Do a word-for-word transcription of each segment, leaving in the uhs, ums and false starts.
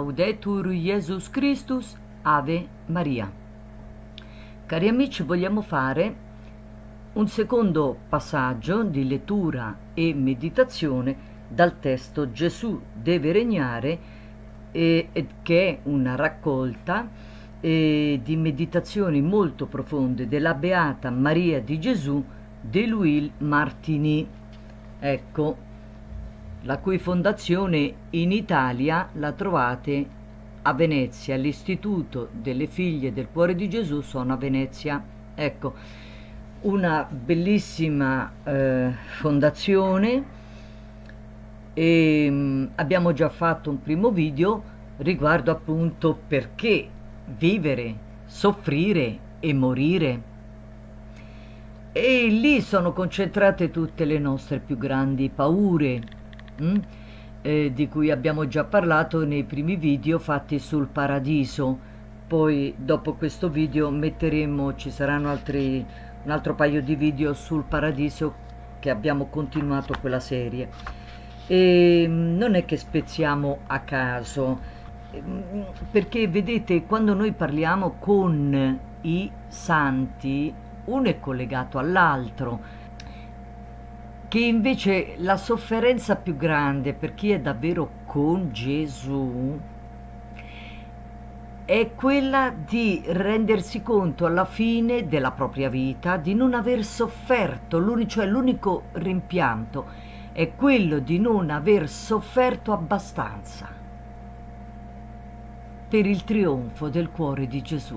Laudetur Jesus Christus, Ave Maria. Cari amici, vogliamo fare un secondo passaggio di lettura e meditazione dal testo Gesù deve regnare, eh, eh, che è una raccolta eh, di meditazioni molto profonde della Beata Maria di Gesù de Louis Martini, ecco, la cui fondazione in Italia la trovate a Venezia. L'Istituto delle Figlie del Cuore di Gesù sono a Venezia, ecco, una bellissima eh, fondazione. E mh, abbiamo già fatto un primo video riguardo appunto perché vivere, soffrire e morire, e lì sono concentrate tutte le nostre più grandi paure, mh? Eh, di cui abbiamo già parlato nei primi video fatti sul paradiso. Poi dopo questo video metteremo, ci saranno altri, un altro paio di video sul paradiso, che abbiamo continuato quella serie. E non è che spezziamo a caso, perché vedete, quando noi parliamo con i santi, uno è collegato all'altro, che invece la sofferenza più grande per chi è davvero con Gesù è quella di rendersi conto alla fine della propria vita di non aver sofferto, l'unico, cioè l'unico rimpianto è quello di non aver sofferto abbastanza per il trionfo del cuore di Gesù.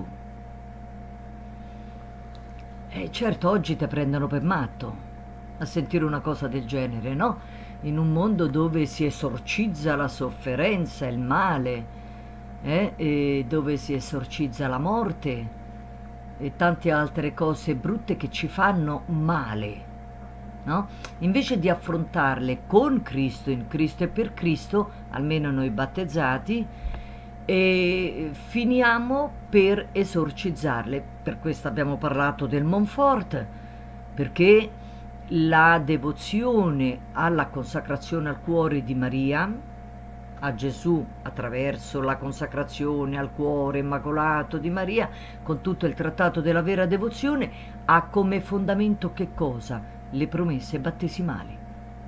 E certo, oggi ti prendono per matto a sentire una cosa del genere, no? In un mondo dove si esorcizza la sofferenza, il male, eh? E dove si esorcizza la morte e tante altre cose brutte che ci fanno male, no? Invece di affrontarle con Cristo, in Cristo e per Cristo, almeno noi battezzati, e finiamo per esorcizzarle. Per questo abbiamo parlato del Montfort, perché la devozione alla consacrazione al cuore di Maria, a Gesù, attraverso la consacrazione al cuore immacolato di Maria, con tutto il trattato della vera devozione, ha come fondamento che cosa? Le promesse battesimali.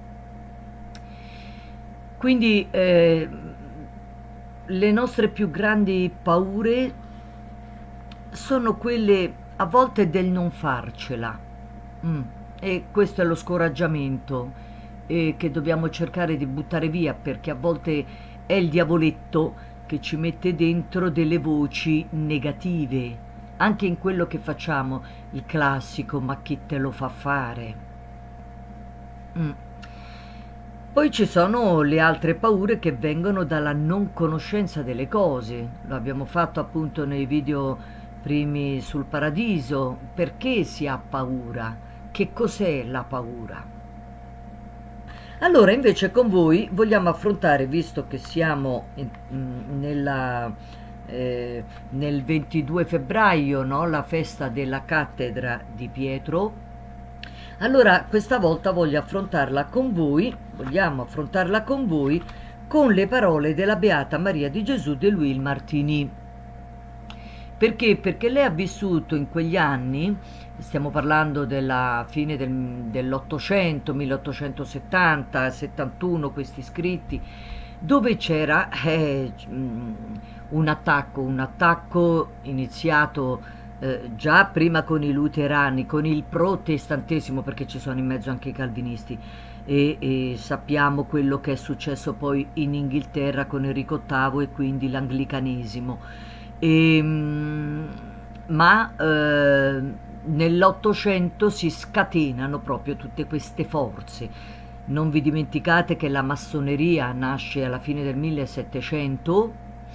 Quindi eh, le nostre più grandi paure sono quelle a volte del non farcela, mm. E questo è lo scoraggiamento eh, che dobbiamo cercare di buttare via, perché a volte è il diavoletto che ci mette dentro delle voci negative, anche in quello che facciamo, il classico "ma chi te lo fa fare?". Mm. Poi ci sono le altre paure che vengono dalla non conoscenza delle cose. Lo abbiamo fatto appunto nei video primi sul paradiso. Perché si ha paura? Che cos'è la paura? Allora, invece, con voi vogliamo affrontare, visto che siamo in, nella, eh, nel ventidue febbraio, no? La festa della cattedra di Pietro. Allora, questa volta voglio affrontarla con voi, vogliamo affrontarla con voi con le parole della Beata Maria di Gesù de Louis Martini. Perché? Perché lei ha vissuto in quegli anni, stiamo parlando della fine del, dell'Ottocento, milleottocentosettanta settantuno, questi scritti, dove c'era eh, un attacco, un attacco iniziato eh, già prima con i luterani, con il protestantesimo, perché ci sono in mezzo anche i calvinisti, e, e sappiamo quello che è successo poi in Inghilterra con Enrico ottavo e quindi l'anglicanesimo. E, ma eh, nell'Ottocento si scatenano proprio tutte queste forze. Non vi dimenticate che la massoneria nasce alla fine del millesettecento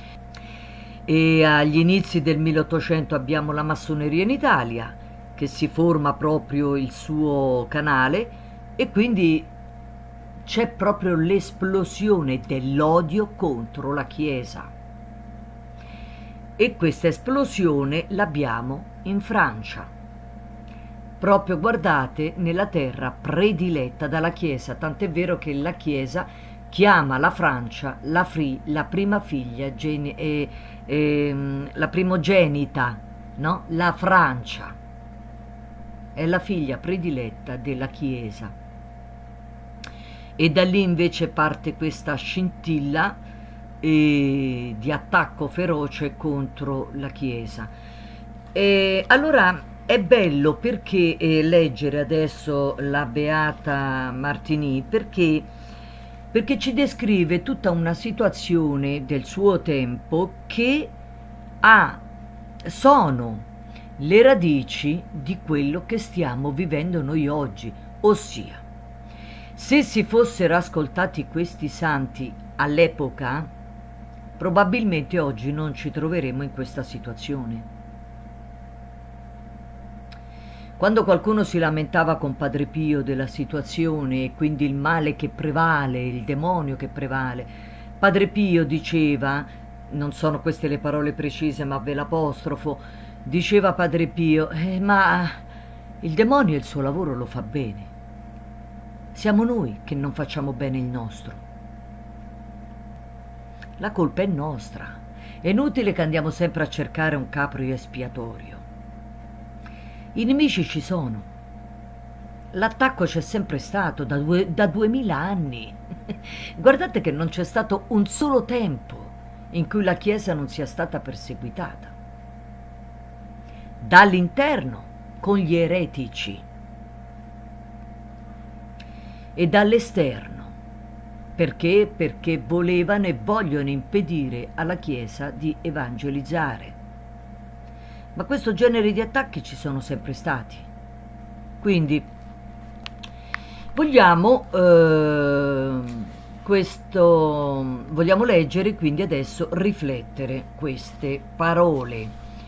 e agli inizi del milleottocento abbiamo la massoneria in Italia, che si forma proprio il suo canale, e quindi c'è proprio l'esplosione dell'odio contro la Chiesa. E questa esplosione l'abbiamo in Francia, proprio, guardate, nella terra prediletta dalla Chiesa, tant'è vero che la Chiesa chiama la Francia la, fri, la prima figlia, geni, eh, eh, la primogenita, no? La Francia è la figlia prediletta della Chiesa. E da lì invece parte questa scintilla eh, di attacco feroce contro la Chiesa. E allora è bello perché eh, leggere adesso la Beata Martini, perché, perché ci descrive tutta una situazione del suo tempo che ha, sono le radici di quello che stiamo vivendo noi oggi, ossia, se si fossero ascoltati questi santi all'epoca, probabilmente oggi non ci troveremo in questa situazione. Quando qualcuno si lamentava con Padre Pio della situazione e quindi il male che prevale, il demonio che prevale, Padre Pio diceva, non sono queste le parole precise ma ve l'apostrofo, diceva Padre Pio, eh, ma il demonio il suo lavoro lo fa bene, siamo noi che non facciamo bene il nostro, la colpa è nostra, è inutile che andiamo sempre a cercare un capro espiatorio. I nemici ci sono, l'attacco c'è sempre stato da, due, da duemila anni. Guardate che non c'è stato un solo tempo in cui la Chiesa non sia stata perseguitata. Dall'interno, con gli eretici, e dall'esterno. Perché? Perché volevano e vogliono impedire alla Chiesa di evangelizzare. Ma questo genere di attacchi ci sono sempre stati. Quindi vogliamo, eh, questo, vogliamo leggere, quindi adesso riflettere queste parole.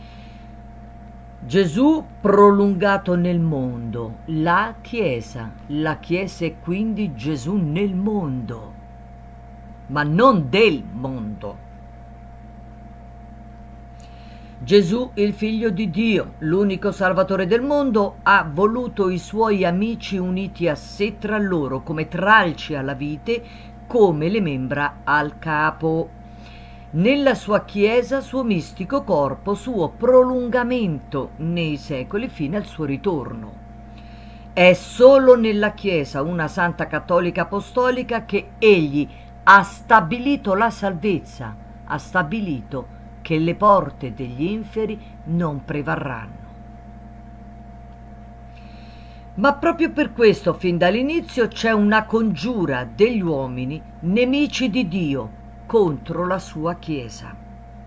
Gesù prolungato nel mondo, la Chiesa, la Chiesa è quindi Gesù nel mondo, ma non del mondo. Gesù, il Figlio di Dio, l'unico Salvatore del mondo, ha voluto i suoi amici uniti a sé tra loro, come tralci alla vite, come le membra al capo. Nella sua Chiesa, suo mistico corpo, suo prolungamento nei secoli fino al suo ritorno. È solo nella Chiesa, una Santa Cattolica Apostolica, che egli ha stabilito la salvezza, ha stabilito che le porte degli inferi non prevarranno. Ma proprio per questo, fin dall'inizio, c'è una congiura degli uomini, nemici di Dio, contro la sua Chiesa.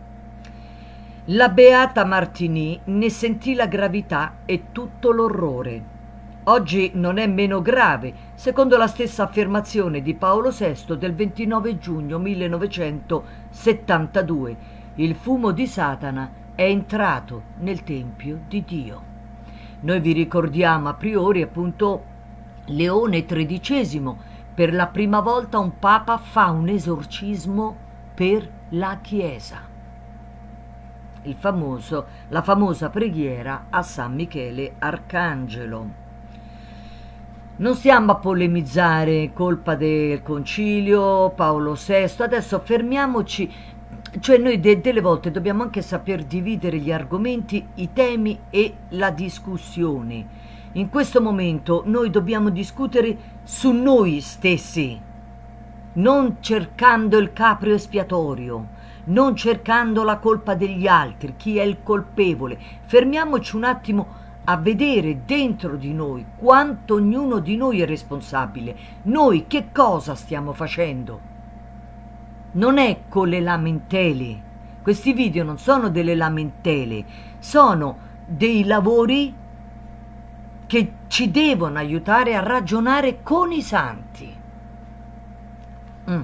La Beata Martini ne sentì la gravità e tutto l'orrore. Oggi non è meno grave, secondo la stessa affermazione di Paolo sesto del ventinove giugno millenovecentosettantadue. Il fumo di Satana è entrato nel Tempio di Dio. Noi vi ricordiamo a priori appunto Leone tredicesimo, per la prima volta un Papa fa un esorcismo per la Chiesa. Il famoso, la famosa preghiera a San Michele Arcangelo. Non stiamo a polemizzare, colpa del Concilio, Paolo sesto, adesso fermiamoci. Cioè noi de delle volte dobbiamo anche saper dividere gli argomenti, i temi e la discussione. In questo momento noi dobbiamo discutere su noi stessi, non cercando il capro espiatorio, non cercando la colpa degli altri, chi è il colpevole. Fermiamoci un attimo a vedere dentro di noi quanto ognuno di noi è responsabile. Noi che cosa stiamo facendo? Non è con le lamentele, questi video non sono delle lamentele, sono dei lavori che ci devono aiutare a ragionare con i santi. Mm.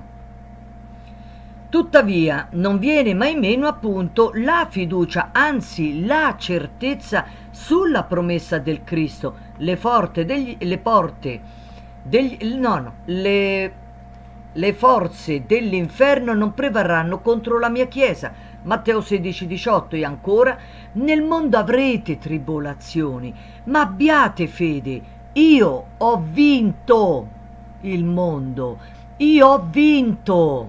Tuttavia non viene mai meno appunto la fiducia, anzi la certezza sulla promessa del Cristo, le, forte degli, le porte, degli, no, no, le... Le forze dell'inferno non prevarranno contro la mia Chiesa. Matteo sedici diciotto. E ancora, nel mondo avrete tribolazioni, ma abbiate fede, io ho vinto il mondo. io ho vinto.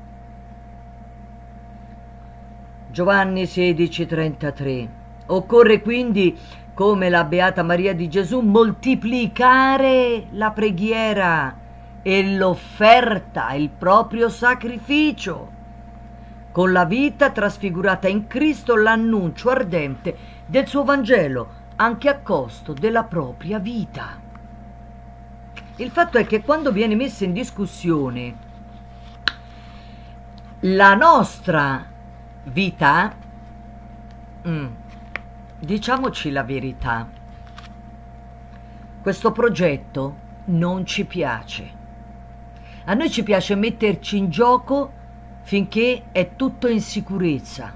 Giovanni sedici trentatré. Occorre quindi, come la Beata Maria di Gesù, moltiplicare la preghiera e l'offerta, il proprio sacrificio. Con la vita trasfigurata in Cristo, l'annuncio ardente del suo Vangelo, anche a costo della propria vita. Il fatto è che quando viene messa in discussione la nostra vita, mm, diciamoci la verità, questo progetto non ci piace. A noi ci piace metterci in gioco finché è tutto in sicurezza.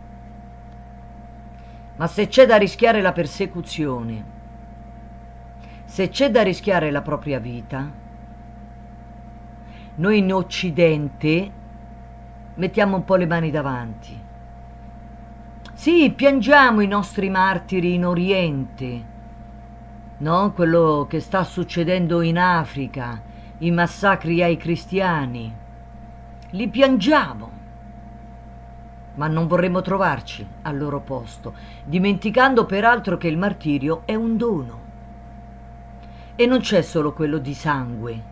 Ma se c'è da rischiare la persecuzione, se c'è da rischiare la propria vita, noi in Occidente mettiamo un po' le mani davanti. Sì, piangiamo i nostri martiri in Oriente, no? Quello che sta succedendo in Africa, i massacri ai cristiani, li piangiamo, ma non vorremmo trovarci al loro posto, dimenticando peraltro che il martirio è un dono. E non c'è solo quello di sangue.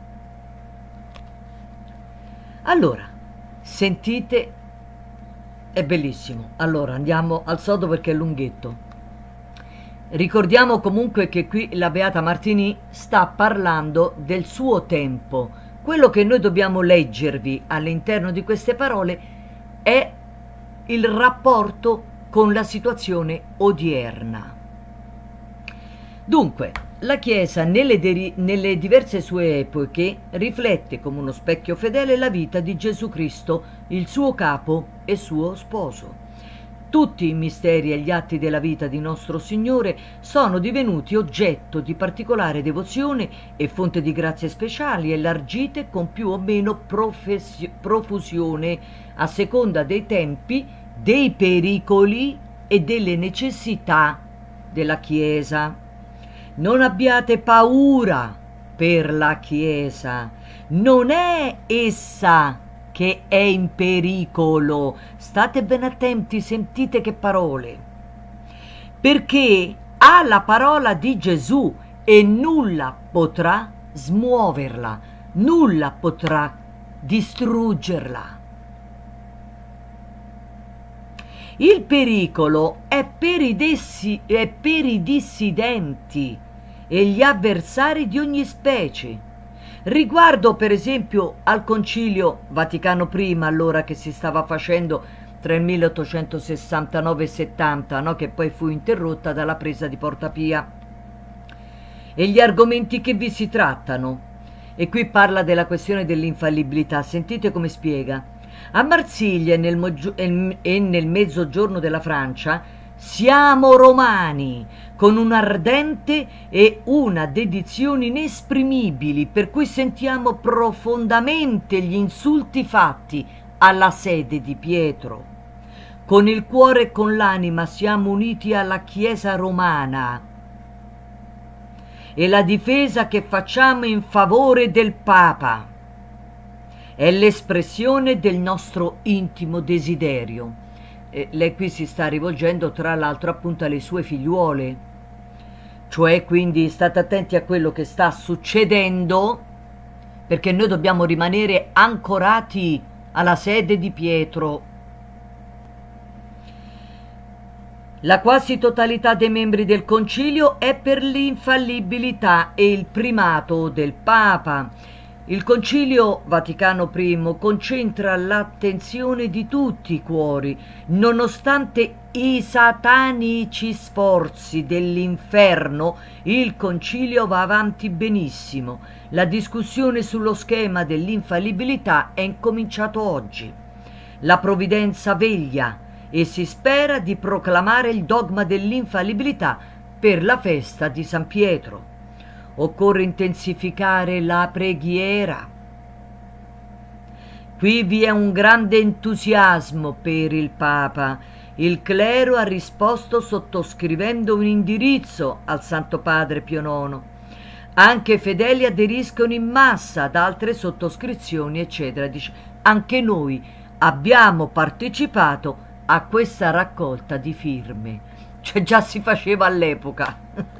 Allora, sentite, è bellissimo. Allora, andiamo al sodo perché è lunghetto. Ricordiamo comunque che qui la Beata Martini sta parlando del suo tempo. Quello che noi dobbiamo leggervi all'interno di queste parole è il rapporto con la situazione odierna. Dunque, la Chiesa nelle, nelle diverse sue epoche riflette come uno specchio fedele la vita di Gesù Cristo, il suo capo e suo sposo. Tutti i misteri e gli atti della vita di nostro Signore sono divenuti oggetto di particolare devozione e fonte di grazie speciali, elargite con più o meno profusione a seconda dei tempi, dei pericoli e delle necessità della Chiesa. Non abbiate paura per la Chiesa, non è essa che è in pericolo. State ben attenti, sentite che parole, perché ha la parola di Gesù e nulla potrà smuoverla, nulla potrà distruggerla. Il pericolo è per i, dessi, è per i dissidenti e gli avversari di ogni specie. Riguardo per esempio al Concilio Vaticano primo, allora che si stava facendo tra il milleottocentosessantanove e settanta, no? Che poi fu interrotta dalla presa di Porta Pia. E gli argomenti che vi si trattano. E qui parla della questione dell'infallibilità. Sentite come spiega. A Marsiglia e nel, e nel mezzogiorno della Francia siamo romani, con un ardente e una dedizione inesprimibili, per cui sentiamo profondamente gli insulti fatti alla sede di Pietro. Con il cuore e con l'anima siamo uniti alla Chiesa romana e la difesa che facciamo in favore del Papa è l'espressione del nostro intimo desiderio. E lei qui si sta rivolgendo tra l'altro appunto alle sue figliuole, cioè quindi state attenti a quello che sta succedendo, perché noi dobbiamo rimanere ancorati alla sede di Pietro. La quasi totalità dei membri del Concilio è per l'infallibilità e il primato del Papa. Il Concilio Vaticano primo concentra l'attenzione di tutti i cuori, nonostante i satanici sforzi dell'inferno. Il Concilio va avanti benissimo. La discussione sullo schema dell'infallibilità è incominciato oggi. La provvidenza veglia e si spera di proclamare il dogma dell'infallibilità per la festa di San Pietro. Occorre intensificare la preghiera. Qui vi è un grande entusiasmo per il Papa. Il clero ha risposto sottoscrivendo un indirizzo al Santo Padre Pio nono. Anche i fedeli aderiscono in massa ad altre sottoscrizioni, eccetera. Dice, anche noi abbiamo partecipato a questa raccolta di firme. Cioè già si faceva all'epoca.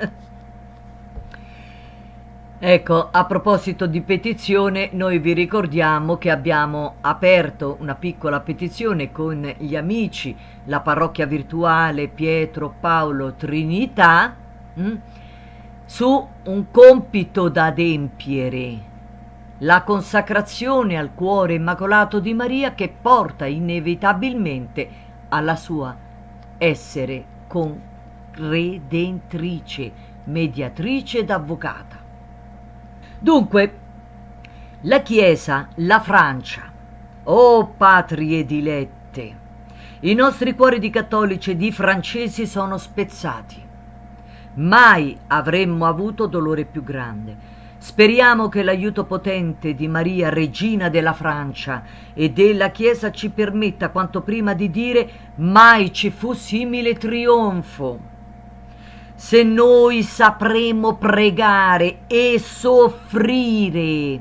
Ecco, a proposito di petizione, noi vi ricordiamo che abbiamo aperto una piccola petizione con gli amici, la parrocchia virtuale Pietro Paolo Trinità, mh, su un compito da adempiere, la consacrazione al cuore immacolato di Maria, che porta inevitabilmente alla sua essere corredentrice, mediatrice ed avvocata. Dunque, la Chiesa, la Francia, oh patrie dilette, i nostri cuori di cattolici e di francesi sono spezzati. Mai avremmo avuto dolore più grande. Speriamo che l'aiuto potente di Maria, regina della Francia e della Chiesa, ci permetta quanto prima di dire mai ci fu simile trionfo. Se noi sapremo pregare e soffrire,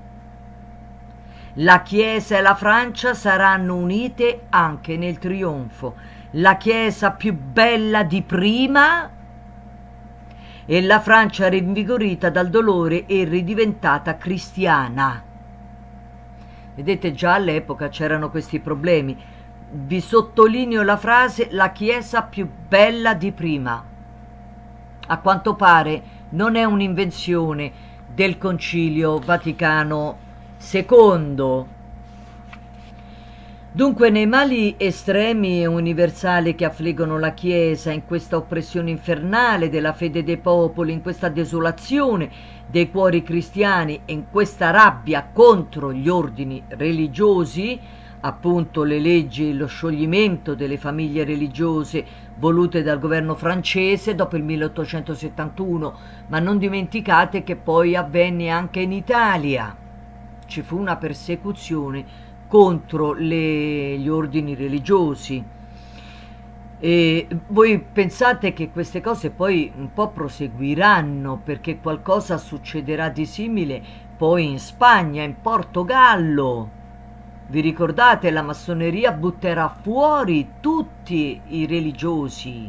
la Chiesa e la Francia saranno unite anche nel trionfo. La Chiesa più bella di prima e la Francia rinvigorita dal dolore e ridiventata cristiana. Vedete, già all'epoca c'erano questi problemi. Vi sottolineo la frase la Chiesa più bella di prima. A quanto pare non è un'invenzione del Concilio Vaticano secondo. Dunque, nei mali estremi e universali che affliggono la Chiesa, in questa oppressione infernale della fede dei popoli, in questa desolazione dei cuori cristiani e in questa rabbia contro gli ordini religiosi, appunto le leggi e lo scioglimento delle famiglie religiose volute dal governo francese dopo il milleottocentosettantuno, ma non dimenticate che poi avvenne anche in Italia. Ci fu una persecuzione contro le, gli ordini religiosi. E voi pensate che queste cose poi un po' proseguiranno, perché qualcosa succederà di simile poi in Spagna, in Portogallo. Vi ricordate? La massoneria butterà fuori tutti i religiosi.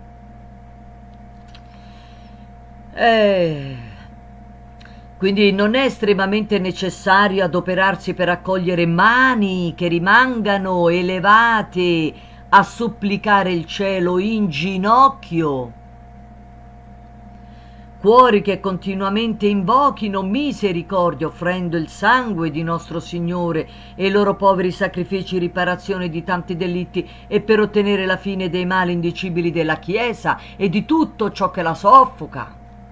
Eh, quindi non è estremamente necessario adoperarsi per accogliere mani che rimangano elevate a supplicare il cielo in ginocchio, cuori che continuamente invochino misericordia offrendo il sangue di nostro Signore e i loro poveri sacrifici in riparazione di tanti delitti e per ottenere la fine dei mali indicibili della Chiesa e di tutto ciò che la soffoca.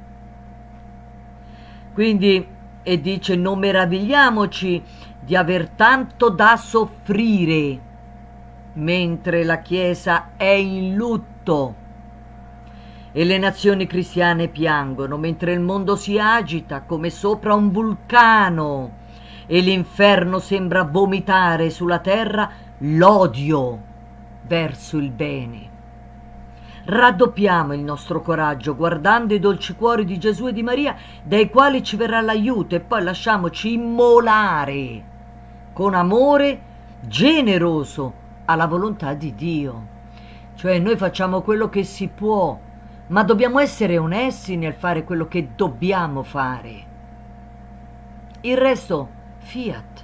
Quindi, e dice, non meravigliamoci di aver tanto da soffrire mentre la Chiesa è in lutto e le nazioni cristiane piangono, mentre il mondo si agita come sopra un vulcano e l'inferno sembra vomitare sulla terra l'odio verso il bene. Raddoppiamo il nostro coraggio guardando i dolci cuori di Gesù e di Maria, dai quali ci verrà l'aiuto, e poi lasciamoci immolare con amore generoso alla volontà di Dio. Cioè noi facciamo quello che si può, ma dobbiamo essere onesti nel fare quello che dobbiamo fare. Il resto, fiat.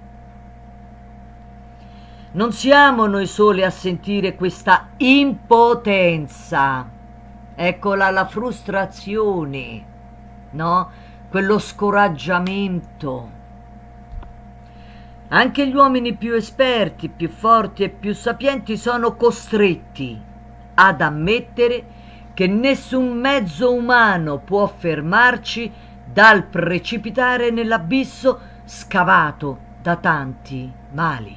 Non siamo noi soli a sentire questa impotenza. Eccola la frustrazione, no? Quello scoraggiamento. Anche gli uomini più esperti, più forti e più sapienti sono costretti ad ammettere che nessun mezzo umano può fermarci dal precipitare nell'abisso scavato da tanti mali.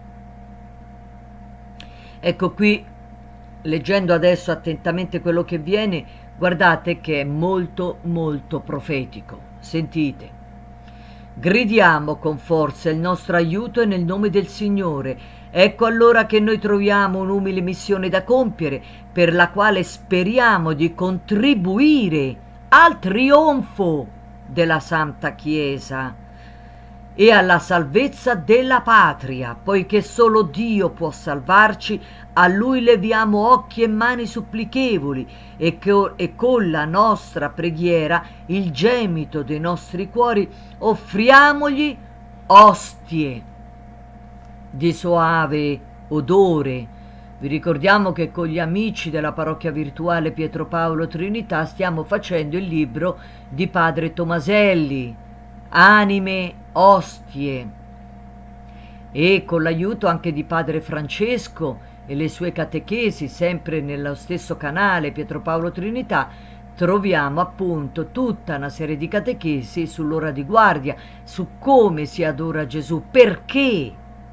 Ecco qui, leggendo adesso attentamente quello che viene, guardate che è molto molto profetico. Sentite. Gridiamo con forza il nostro aiuto e nel nome del Signore. Ecco allora che noi troviamo un'umile missione da compiere, per la quale speriamo di contribuire al trionfo della Santa Chiesa e alla salvezza della patria, poiché solo Dio può salvarci. A Lui leviamo occhi e mani supplichevoli e, che, e con la nostra preghiera, il gemito dei nostri cuori, offriamogli ostie di soave odore. Vi ricordiamo che con gli amici della parrocchia virtuale Pietro Paolo Trinità stiamo facendo il libro di Padre Tomaselli, Anime Ostie, e con l'aiuto anche di Padre Francesco e le sue catechesi, sempre nello stesso canale Pietro Paolo Trinità, troviamo appunto tutta una serie di catechesi sull'ora di guardia, su come si adora Gesù, perché.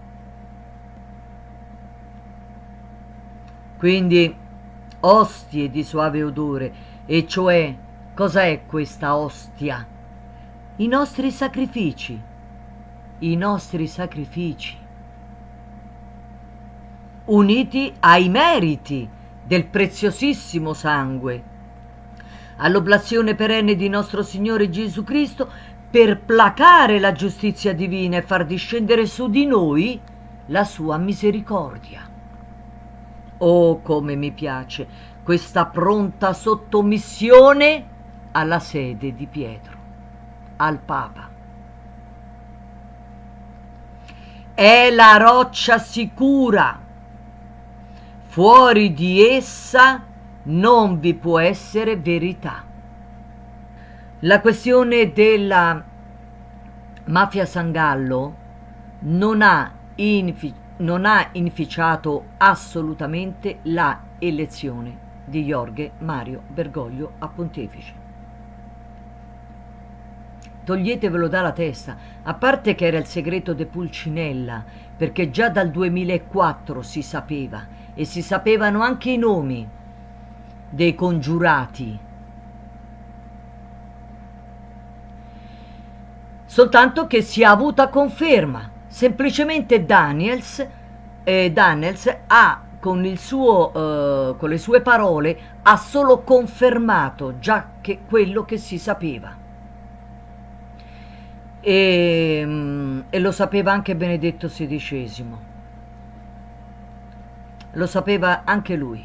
Quindi ostie di suave odore, e cioè cosa è questa ostia? I nostri sacrifici, i nostri sacrifici, uniti ai meriti del preziosissimo sangue, all'oblazione perenne di nostro Signore Gesù Cristo, per placare la giustizia divina e far discendere su di noi la sua misericordia. Oh, come mi piace questa pronta sottomissione alla sede di Pietro, al Papa. È la roccia sicura, fuori di essa non vi può essere verità. La questione della mafia Sangallo non ha, infi- non ha inficiato assolutamente la elezione di Jorge Mario Bergoglio a pontefice. Toglietevelo dalla testa, a parte che era il segreto de Pulcinella, perché già dal duemilaquattro si sapeva, e si sapevano anche i nomi dei congiurati. Soltanto che si è avuta conferma, semplicemente Daniels, eh, Daniels ha con, il suo, eh, con le sue parole ha solo confermato già che quello che si sapeva. E, e lo sapeva anche Benedetto sedicesimo, lo sapeva anche lui.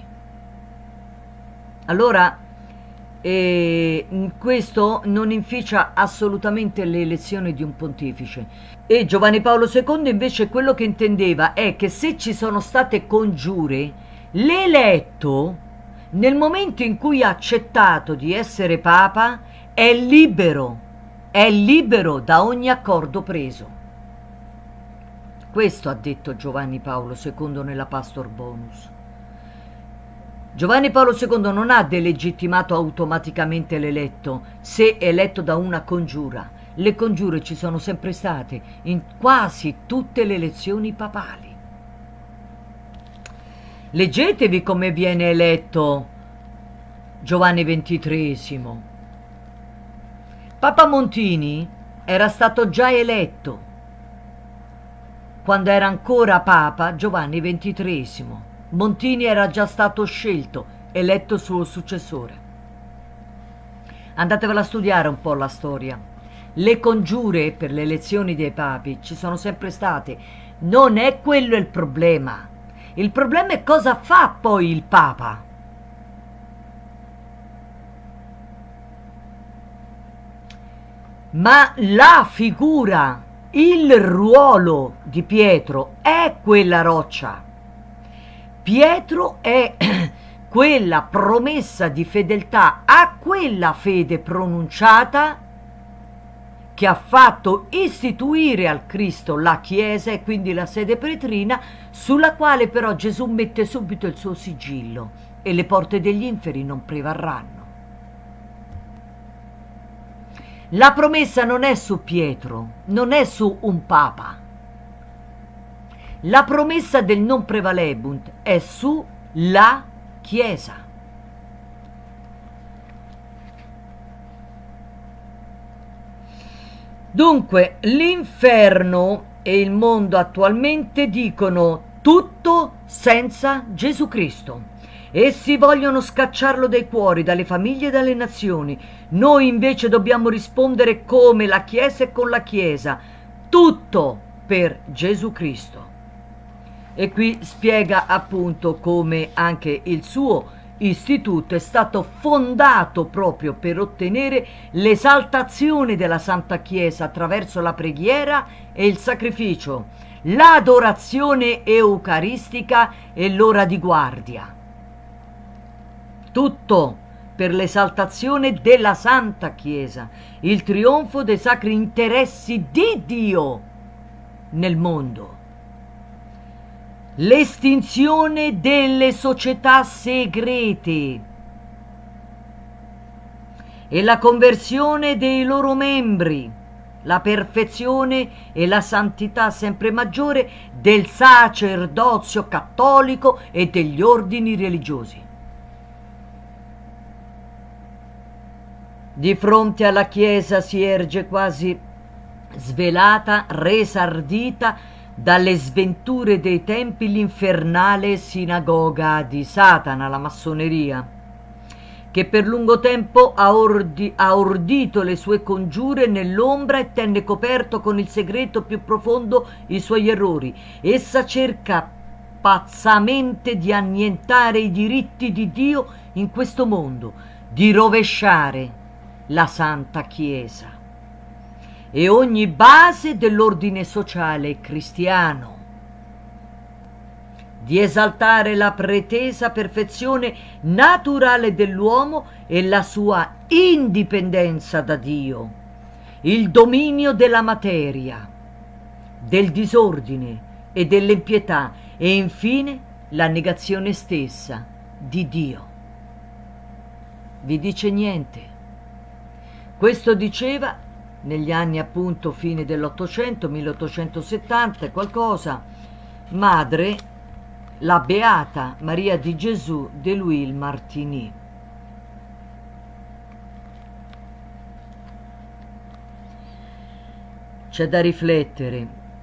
Allora eh, questo non inficia assolutamente le elezioni di un pontefice. E Giovanni Paolo secondo invece quello che intendeva è che se ci sono state congiure, l'eletto nel momento in cui ha accettato di essere papa è libero È libero da ogni accordo preso. Questo ha detto Giovanni Paolo secondo nella Pastor Bonus. Giovanni Paolo secondo non ha delegittimato automaticamente l'eletto se eletto da una congiura. Le congiure ci sono sempre state in quasi tutte le elezioni papali. Leggetevi come viene eletto Giovanni ventitreesimo. Papa Montini era stato già eletto quando era ancora Papa Giovanni ventitreesimo. Montini era già stato scelto, eletto suo successore. Andatevela a studiare un po' la storia. Le congiure per le elezioni dei papi ci sono sempre state. Non è quello il problema. Il problema è cosa fa poi il Papa. Ma la figura, il ruolo di Pietro è quella roccia. Pietro è quella promessa di fedeltà a quella fede pronunciata che ha fatto istituire al Cristo la Chiesa e quindi la sede pretrina, sulla quale però Gesù mette subito il suo sigillo e le porte degli inferi non prevarranno. La promessa non è su Pietro, non è su un papa. La promessa del non prevalebunt è sulla Chiesa. Dunque, l'inferno e il mondo attualmente dicono tutto senza Gesù Cristo. Essi vogliono scacciarlo dai cuori, dalle famiglie e dalle nazioni. Noi invece dobbiamo rispondere come la Chiesa e con la Chiesa. Tutto per Gesù Cristo. E qui spiega appunto come anche il suo istituto è stato fondato proprio per ottenere l'esaltazione della Santa Chiesa attraverso la preghiera e il sacrificio, l'adorazione eucaristica e l'ora di guardia. Tutto per l'esaltazione della Santa Chiesa, il trionfo dei sacri interessi di Dio nel mondo, l'estinzione delle società segrete e la conversione dei loro membri, la perfezione e la santità sempre maggiore del sacerdozio cattolico e degli ordini religiosi. Di fronte alla Chiesa si erge quasi svelata, resa ardita dalle sventure dei tempi l'infernale sinagoga di Satana, la massoneria, che per lungo tempo ha, ordi, ha ordito le sue congiure nell'ombra e tenne coperto con il segreto più profondo i suoi errori. Essa cerca pazzamente di annientare i diritti di Dio in questo mondo, di rovesciare la Santa Chiesa e ogni base dell'ordine sociale cristiano, di esaltare la pretesa perfezione naturale dell'uomo e la sua indipendenza da Dio, il dominio della materia, del disordine e dell'impietà e infine la negazione stessa di Dio. Vi dice niente? Questo diceva negli anni appunto fine dell'Ottocento, milleottocentosettanta e qualcosa, madre, la Beata Maria di Gesù de Louis Martigny. C'è da riflettere.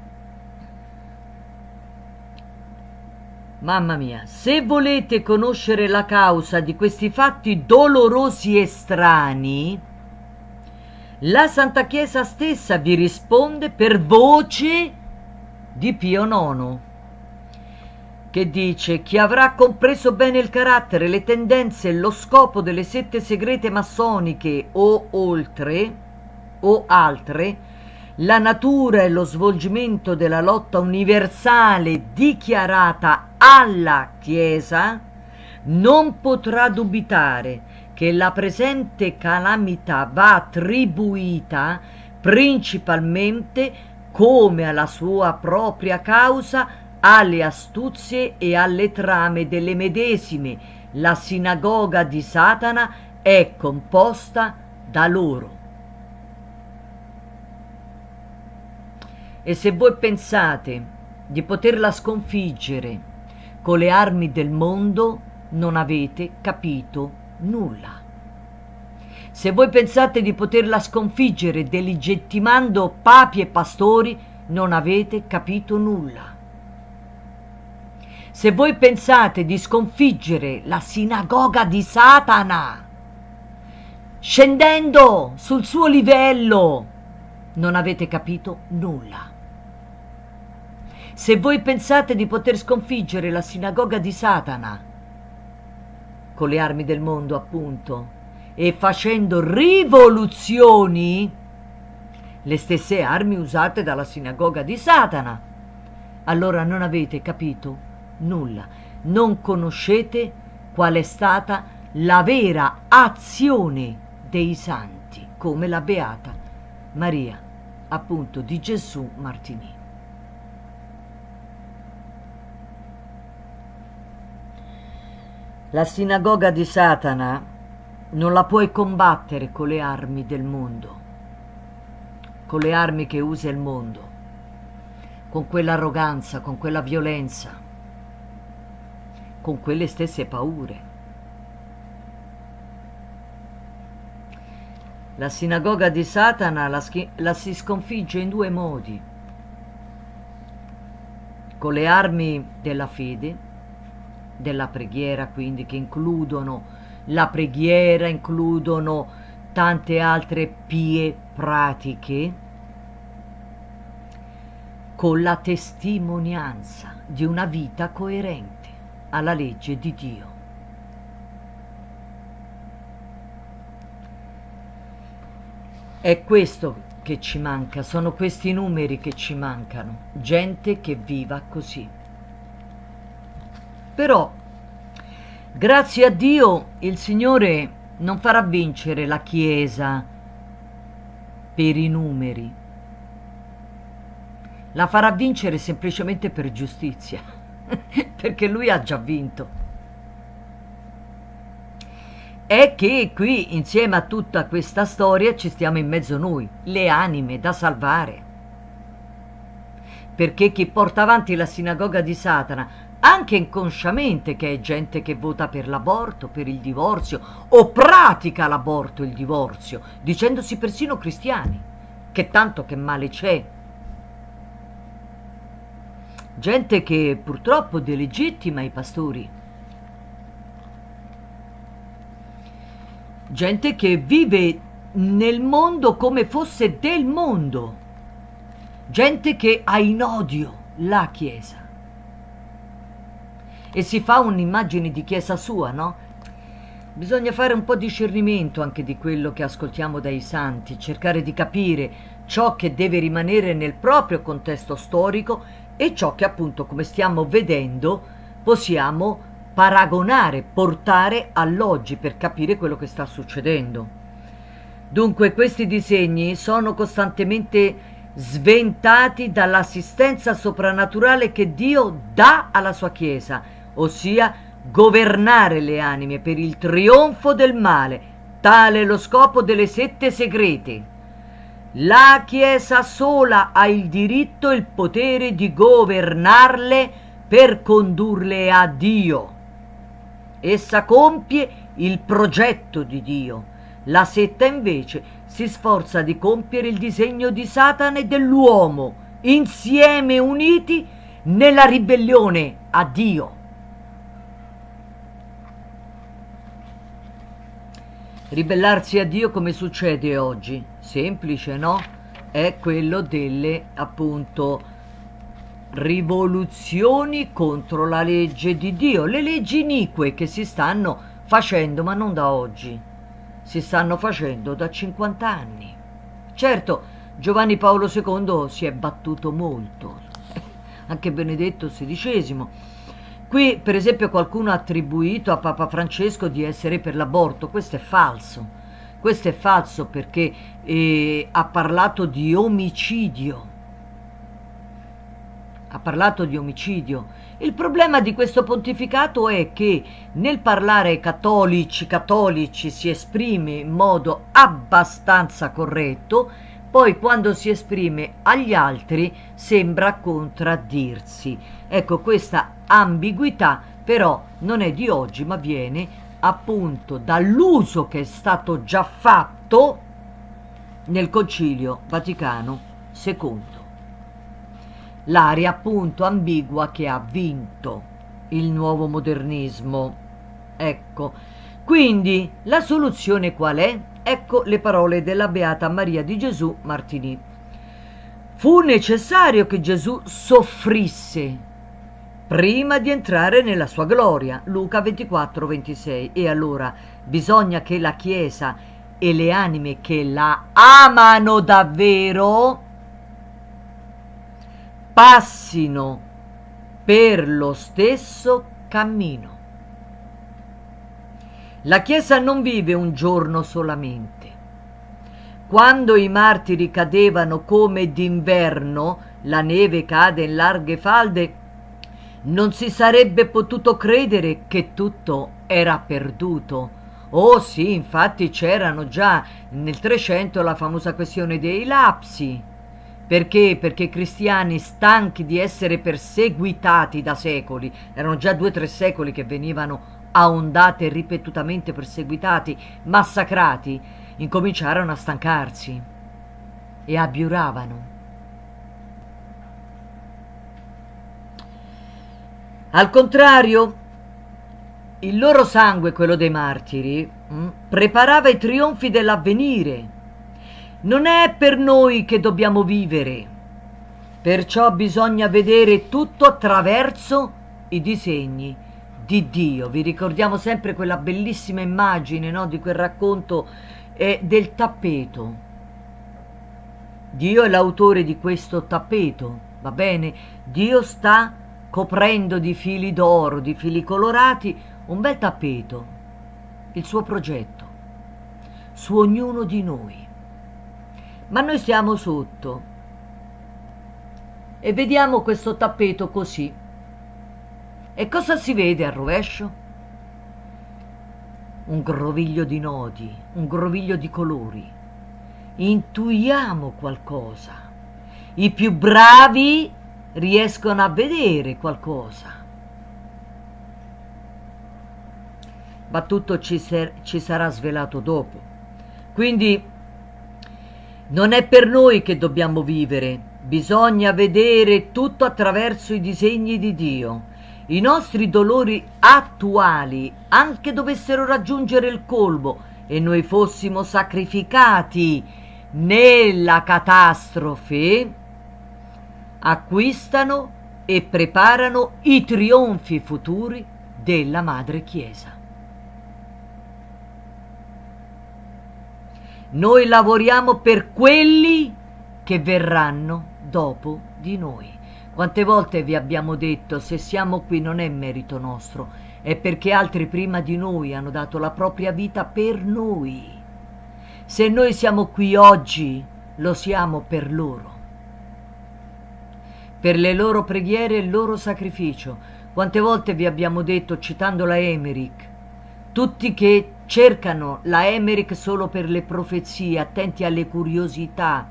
Mamma mia, se volete conoscere la causa di questi fatti dolorosi e strani, la Santa Chiesa stessa vi risponde per voce di Pio nono, che dice: chi avrà compreso bene il carattere, le tendenze e lo scopo delle sette segrete massoniche o oltre o altre, la natura e lo svolgimento della lotta universale dichiarata alla Chiesa, non potrà dubitare che la presente calamità va attribuita principalmente, come alla sua propria causa, alle astuzie e alle trame delle medesime. La sinagoga di Satana è composta da loro. E se voi pensate di poterla sconfiggere con le armi del mondo, non avete capito nulla. Se voi pensate di poterla sconfiggere delegittimando papi e pastori, non avete capito nulla. Se voi pensate di sconfiggere la sinagoga di Satana scendendo sul suo livello, non avete capito nulla. Se voi pensate di poter sconfiggere la sinagoga di Satana con le armi del mondo, appunto, e facendo rivoluzioni, le stesse armi usate dalla sinagoga di Satana, allora non avete capito nulla, non conoscete qual è stata la vera azione dei santi, come la Beata Maria, appunto, di Gesù Martigny. La sinagoga di Satana non la puoi combattere con le armi del mondo, con le armi che usa il mondo, con quell'arroganza, con quella violenza, con quelle stesse paure. La sinagoga di Satana la, la si sconfigge in due modi: con le armi della fede della preghiera, quindi che includono la preghiera, includono tante altre pie pratiche, con la testimonianza di una vita coerente alla legge di Dio. È questo che ci manca, sono questi numeri che ci mancano, gente che viva così. Però, grazie a Dio, il Signore non farà vincere la Chiesa per i numeri, la farà vincere semplicemente per giustizia, perché Lui ha già vinto. È che qui, insieme a tutta questa storia, ci stiamo in mezzo noi, le anime da salvare. Perché chi porta avanti la sinagoga di Satana, anche inconsciamente, che è gente che vota per l'aborto, per il divorzio, o pratica l'aborto e il divorzio, dicendosi persino cristiani, che tanto che male c'è. Gente che purtroppo delegittima i pastori. Gente che vive nel mondo come fosse del mondo, gente che ha in odio la Chiesa e si fa un'immagine di Chiesa sua, no? Bisogna fare un po' di discernimento anche di quello che ascoltiamo dai santi, cercare di capire ciò che deve rimanere nel proprio contesto storico e ciò che appunto, come stiamo vedendo, possiamo paragonare, portare all'oggi per capire quello che sta succedendo. Dunque questi disegni sono costantemente sventati dall'assistenza soprannaturale che Dio dà alla sua Chiesa, ossia governare le anime per il trionfo del male. Tale è lo scopo delle sette segrete. La Chiesa sola ha il diritto e il potere di governarle per condurle a Dio. Essa compie il progetto di Dio. La setta invece si sforza di compiere il disegno di Satana e dell'uomo, insieme uniti nella ribellione a Dio. Ribellarsi a Dio come succede oggi? Semplice, no? È quello delle, appunto, rivoluzioni contro la legge di Dio, le leggi inique che si stanno facendo, ma non da oggi, si stanno facendo da cinquanta anni. Certo, Giovanni Paolo secondo si è battuto molto, anche Benedetto sedicesimo. Qui per esempio qualcuno ha attribuito a Papa Francesco di essere per l'aborto. Questo è falso, questo è falso perché eh, ha parlato di omicidio. Ha parlato di omicidio. Il problema di questo pontificato è che nel parlare ai cattolici, cattolici si esprime in modo abbastanza corretto, poi quando si esprime agli altri sembra contraddirsi. Ecco, questa ambiguità però non è di oggi, ma viene appunto dall'uso che è stato già fatto nel Concilio Vaticano secondo. L'area appunto ambigua che ha vinto il nuovo modernismo. Ecco, quindi la soluzione qual è? Ecco le parole della Beata Maria di Gesù Martini. Fu necessario che Gesù soffrisse prima di entrare nella sua gloria. Luca ventiquattro ventisei. E allora bisogna che la Chiesa e le anime che la amano davvero passino per lo stesso cammino. La Chiesa non vive un giorno solamente. Quando i martiri cadevano come d'inverno, la neve cade in larghe falde, non si sarebbe potuto credere che tutto era perduto. Oh sì, infatti c'erano già nel Trecento la famosa questione dei lapsi. Perché? Perché i cristiani, stanchi di essere perseguitati da secoli, erano già due o tre secoli che venivano a ondate ripetutamente perseguitati, massacrati, incominciarono a stancarsi e abiuravano. Al contrario, il loro sangue, quello dei martiri, mh, preparava i trionfi dell'avvenire. Non è per noi che dobbiamo vivere, perciò bisogna vedere tutto attraverso i disegni di Dio. Vi ricordiamo sempre quella bellissima immagine, no, di quel racconto eh, del tappeto. Dio è l'autore di questo tappeto, va bene? Dio sta coprendo di fili d'oro, di fili colorati, un bel tappeto, il suo progetto, su ognuno di noi. Ma noi stiamo sotto e vediamo questo tappeto così. E cosa si vede al rovescio? Un groviglio di nodi, un groviglio di colori. Intuiamo qualcosa. I più bravi riescono a vedere qualcosa. Ma tutto ci, ci sarà svelato dopo. Quindi non è per noi che dobbiamo vivere, bisogna vedere tutto attraverso i disegni di Dio. I nostri dolori attuali, anche dovessero raggiungere il colmo e noi fossimo sacrificati nella catastrofe, acquistano e preparano i trionfi futuri della Madre Chiesa. Noi lavoriamo per quelli che verranno dopo di noi. Quante volte vi abbiamo detto, se siamo qui non è merito nostro, è perché altri prima di noi hanno dato la propria vita per noi. Se noi siamo qui oggi, lo siamo per loro, per le loro preghiere e il loro sacrificio. Quante volte vi abbiamo detto, citando la Emmerich, tutti che cercano la Emmerich solo per le profezie, attenti alle curiosità,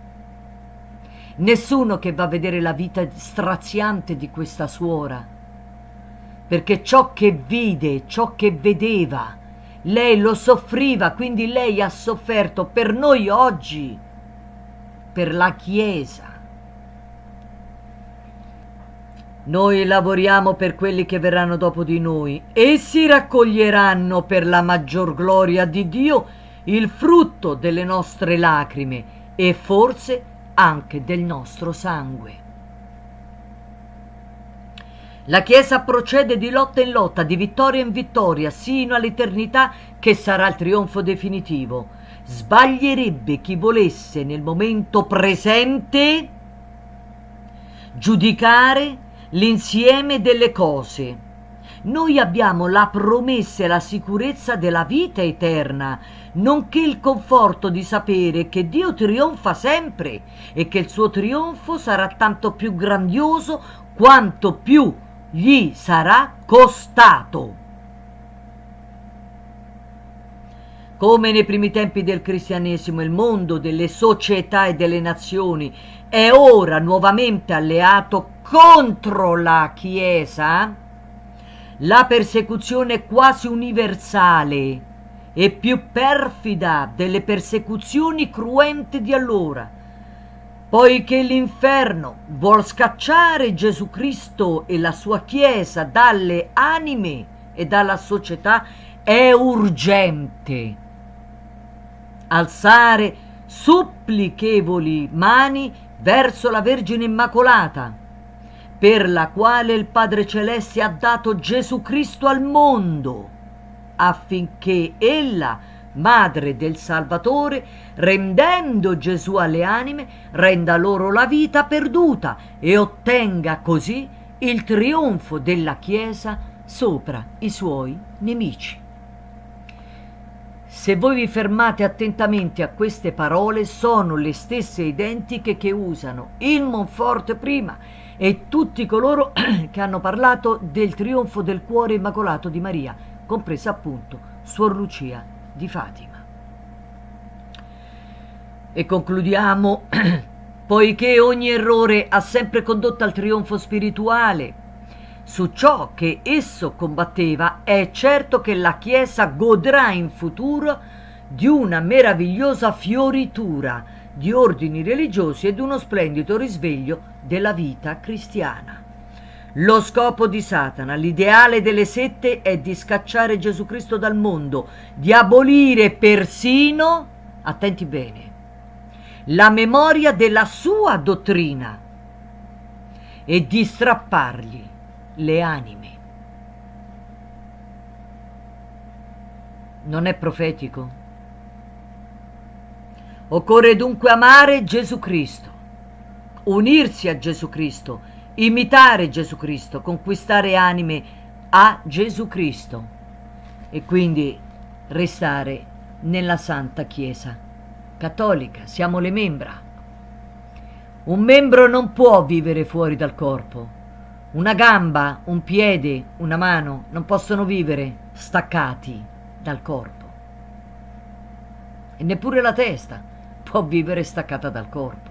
nessuno che va a vedere la vita straziante di questa suora, perché ciò che vide, ciò che vedeva, lei lo soffriva, quindi lei ha sofferto per noi oggi, per la Chiesa. Noi lavoriamo per quelli che verranno dopo di noi. Essi raccoglieranno per la maggior gloria di Dio il frutto delle nostre lacrime e forse anche del nostro sangue. La Chiesa procede di lotta in lotta, di vittoria in vittoria, sino all'eternità, che sarà il trionfo definitivo. Sbaglierebbe chi volesse nel momento presente giudicare l'insieme delle cose. Noi abbiamo la promessa e la sicurezza della vita eterna, nonché il conforto di sapere che Dio trionfa sempre e che il suo trionfo sarà tanto più grandioso quanto più gli sarà costato. Come nei primi tempi del cristianesimo, il mondo delle società e delle nazioni è ora nuovamente alleato contro la Chiesa, la persecuzione quasi universale e più perfida delle persecuzioni cruente di allora, poiché l'inferno vuol scacciare Gesù Cristo e la sua Chiesa dalle anime e dalla società, è urgente alzare supplichevoli mani verso la Vergine Immacolata, per la quale il Padre Celeste ha dato Gesù Cristo al mondo, affinché ella, Madre del Salvatore, rendendo Gesù alle anime, renda loro la vita perduta e ottenga così il trionfo della Chiesa sopra i suoi nemici. Se voi vi fermate attentamente a queste parole, sono le stesse identiche che usano il Monfort prima e tutti coloro che hanno parlato del trionfo del cuore immacolato di Maria, compresa appunto Suor Lucia di Fatima. E concludiamo, poiché ogni errore ha sempre condotto al trionfo spirituale su ciò che esso combatteva, è certo che la Chiesa godrà in futuro di una meravigliosa fioritura di ordini religiosi ed uno splendido risveglio della vita cristiana. Lo scopo di Satana, l'ideale delle sette è di scacciare Gesù Cristo dal mondo, di abolire persino, attenti bene, la memoria della sua dottrina e di strappargli le anime. Non è profetico? Occorre dunque amare Gesù Cristo, unirsi a Gesù Cristo, imitare Gesù Cristo, conquistare anime a Gesù Cristo e quindi restare nella Santa Chiesa Cattolica. Siamo le membra. Un membro non può vivere fuori dal corpo. Una gamba, un piede, una mano non possono vivere staccati dal corpo. E neppure la testa può vivere staccata dal corpo.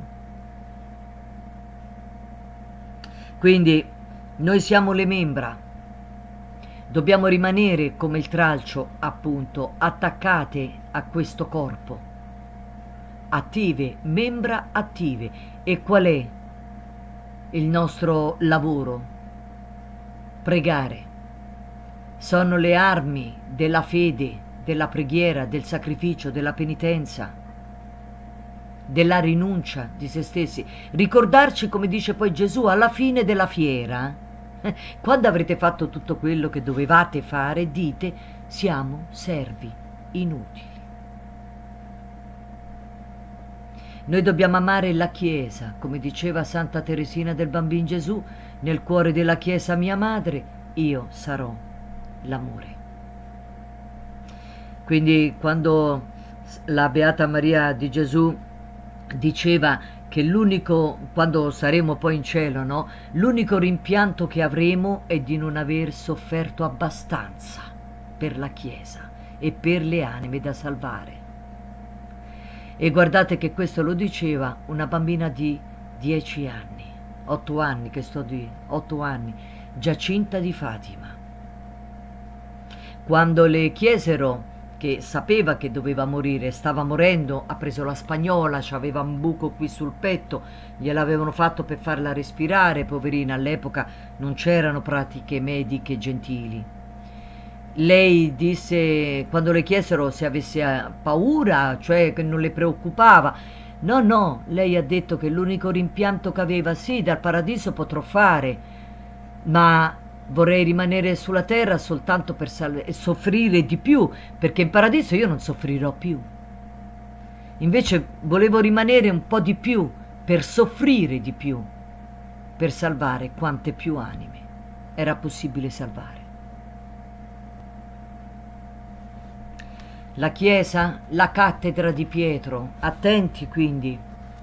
Quindi noi siamo le membra, dobbiamo rimanere come il tralcio, appunto, attaccate a questo corpo, attive, membra attive. E qual è il nostro lavoro? Pregare. Sono le armi della fede, della preghiera, del sacrificio, della penitenza, della rinuncia di se stessi. Ricordarci, come dice poi Gesù, alla fine della fiera, eh, quando avrete fatto tutto quello che dovevate fare, dite: siamo servi inutili. Noi dobbiamo amare la Chiesa, come diceva Santa Teresina del Bambin Gesù: nel cuore della Chiesa mia madre io sarò l'amore. Quindi quando la Beata Maria di Gesù diceva che l'unico, quando saremo poi in cielo, no? L'unico rimpianto che avremo è di non aver sofferto abbastanza per la Chiesa e per le anime da salvare. E guardate che questo lo diceva una bambina di dieci anni, otto anni, che sto di otto anni, Giacinta di Fatima. Quando le chiesero, che sapeva che doveva morire, stava morendo, ha preso la spagnola, aveva un buco qui sul petto, gliel'avevano fatto per farla respirare, poverina, all'epoca non c'erano pratiche mediche gentili. Lei disse, quando le chiesero se avesse paura, cioè che non le preoccupava, no, no, lei ha detto che l'unico rimpianto che aveva, sì, dal paradiso potrò fare, ma vorrei rimanere sulla terra soltanto per soffrire di più, perché in paradiso io non soffrirò più. Invece volevo rimanere un po' di più per soffrire di più, per salvare quante più anime era possibile salvare. La Chiesa, la cattedra di Pietro. Attenti quindi,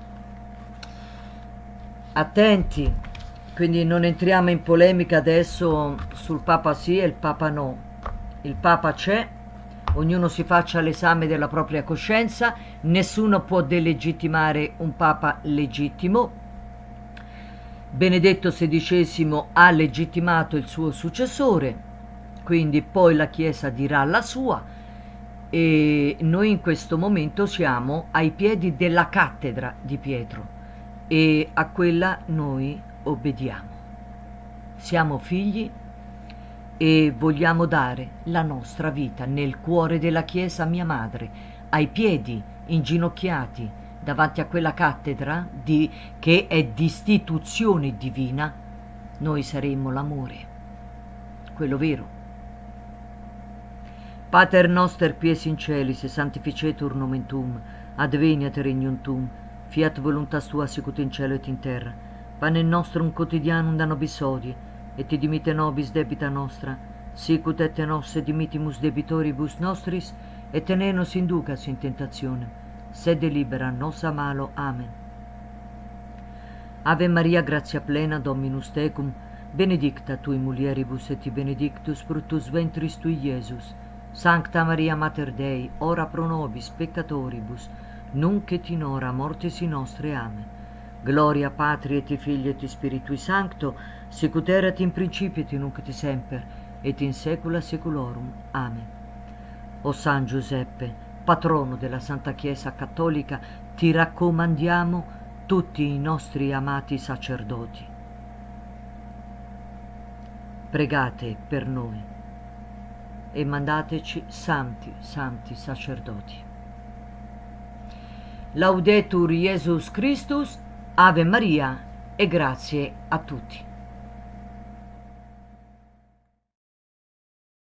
attenti. Quindi non entriamo in polemica adesso sul Papa sì e il Papa no. Il Papa c'è, ognuno si faccia l'esame della propria coscienza, nessuno può delegittimare un Papa legittimo. Benedetto sedicesimo ha legittimato il suo successore, quindi poi la Chiesa dirà la sua, e noi in questo momento siamo ai piedi della cattedra di Pietro e a quella noi obbediamo. Siamo figli e vogliamo dare la nostra vita nel cuore della Chiesa mia madre, ai piedi, inginocchiati davanti a quella cattedra di, che è di istituzione divina. Noi saremmo l'amore, quello vero. Pater noster quies in celis, sanctificetur nomen tuum, adveniat regnum tuum, fiat voluntas tua sicut in cielo et in terra. Panem nostrum quotidianum da nobis hodie, et dimite nobis debita nostra, sicut et nos dimitimus debitoribus nostris, et ne nos inducas in tentationem, sed libera nos a malo. Amen. Ave Maria, gratia plena, Dominus tecum, benedicta tui mulieribus et benedictus fructus ventris tui, Iesus. Sancta Maria Mater Dei, ora pro nobis peccatoribus, nunc et in hora mortis nostre. Amen. Gloria Patri et Filii et Spiritui Sancto, sicut erat in principio et nunc et semper, et in saecula saeculorum. Amen. O San Giuseppe, patrono della Santa Chiesa Cattolica, ti raccomandiamo tutti i nostri amati sacerdoti. pregate per noi e mandateci santi, santi sacerdoti. Laudetur Jesus Christus, Ave Maria e grazie a tutti.